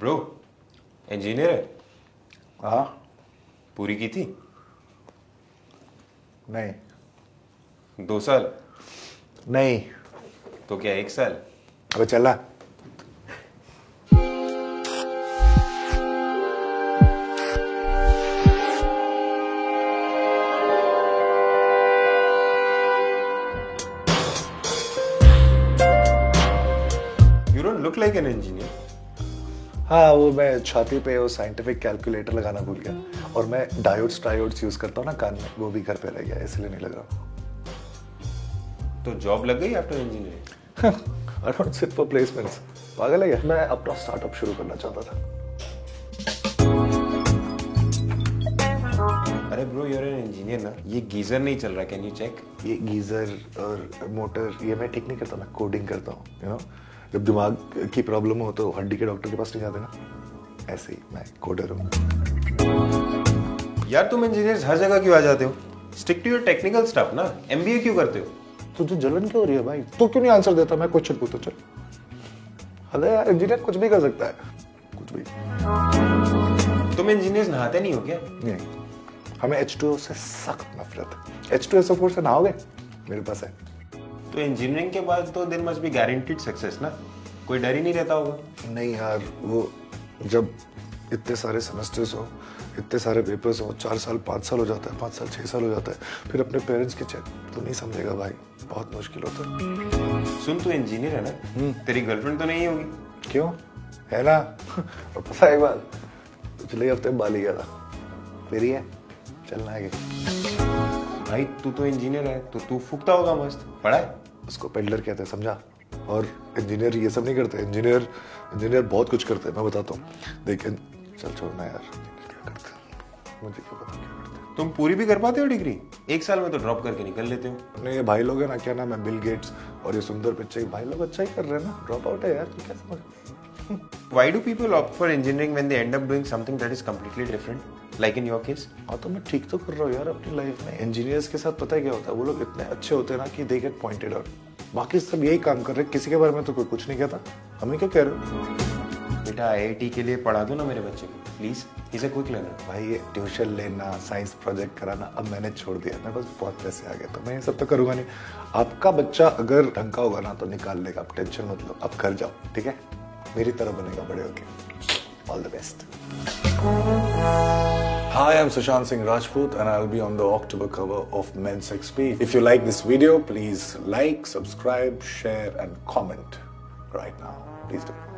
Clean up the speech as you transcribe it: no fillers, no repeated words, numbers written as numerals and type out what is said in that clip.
Bro engineer है? हाँ। पूरी की थी? नहीं। 2 साल? नहीं। तो क्या 1 साल? अबे चला। You don't look like an engineer. हाँ, वो मैं छाती पे वो साइंटिफिक कैलकुलेटर लगाना भूल गया और मैं डायोड्स यूज करता हूँ ना कान में, वो भी घर पे रह गया इसलिए नहीं लग रहा। तो जॉब लग गई after engineering? I don't sit for placements. पागल है क्या? मैं अपना स्टार्टअप शुरू करना चाहता था। अरे ब्रो यूर एन इंजीनियर ना, ये गीजर नहीं चल रहा, कैन यू चेक? ये गीजर और मोटर ये मैं ठीक नहीं करता, मैं कोडिंग करता हूँ। यू नो, जब दिमाग की प्रॉब्लम हो तो हड्डी के डॉक्टर के पास नहीं जाते ना, ऐसे ही मैं कोडर हूँ। यार तुम इंजीनियर्स हर जगह क्यों आ जाते हो? Stick to your technical stuff ना, एमबीए क्यों करते हो? तुझे जलन क्यों हो रही है भाई? तू क्यों नहीं आंसर देता? मैं क्वेश्चन पूछता चल। अरे यार इंजीनियर कुछ भी कर सकता है, कुछ भी। तुम इंजीनियर्स नहाते नहीं हो क्या? नहीं, हमें H2O से सख्त नफरत है। H2SO4 से नहाओगे? मेरे पास है। तो इंजीनियरिंग के बाद तो there must be guaranteed success ना, कोई डर ही नहीं रहता होगा? नहीं यार, वो जब इतने सारे सेमेस्टर्स हो, इतने सारे पेपर्स हो, 4 साल 5 साल हो जाता है, 5 साल 6 साल हो जाता है, फिर अपने पेरेंट्स की चेक तो नहीं समझेगा भाई, बहुत मुश्किल होता है। सुन तू इंजीनियर है ना, तेरी गर्लफ्रेंड तो नहीं होगी? क्यों? है ना। और पता है एक बार पिछले हफ्ते बाली गया था, मेरी है, चलना आगे। भाई तू तो इंजीनियर है तो तू फूकता होगा मस्त, पढ़ा है? उसको पेडलर कहते हैं, समझा? और इंजीनियर ये सब नहीं करते। इंजीनियर बहुत कुछ करते हैं, मैं बताता हूँ। लेकिन चल छोड़ना यार, क्या करते हैं मुझे क्या पता क्या करते हैं। तुम पूरी भी कर पाते हो डिग्री? 1 साल में तो ड्रॉप करके निकल लेते हो। नहीं, ये भाई लोग है ना, क्या नाम है, बिल गेट्स और ये सुंदर पिच्चई, भाई लोग अच्छा ही कर रहे हैं ना, ड्रॉप आउट है यार, तू क्या समझ। Why do people opt for engineering when they end up doing something that is completely different, like in your case? हाँ तो मैं ठीक तो कर रहा हूँ यार अपनी लाइफ में। इंजीनियर्स के साथ पता है क्या होता है, वो लोग इतने अच्छे होते हैं ना कि दे गेट पॉइंटेड आउट। बाकी सब यही काम कर रहे हैं, किसी के बारे में तो कोई कुछ नहीं कहता। हमें क्या कह रहे हो? बेटा आईआईटी के लिए पढ़ा दो ना मेरे बच्चे को please, is a quick learner. भाई ये ट्यूशन लेना, साइंस प्रोजेक्ट कराना अब मैंने छोड़ दिया, मैं बस बहुत पैसे आ गए तो मैं ये सब तो करूंगा नहीं। आपका बच्चा अगर ढंग का होगा ना तो निकाल लेगा, आप टेंशन मत लो, आप घर जाओ, ठीक है? मेरी तरह बनेगा बड़े होके। All the best. Hi, I'm Sushant Singh Rajput and I'll be on the October cover of Men's XP. If you like this video, please like, subscribe, share and comment right now. Please do.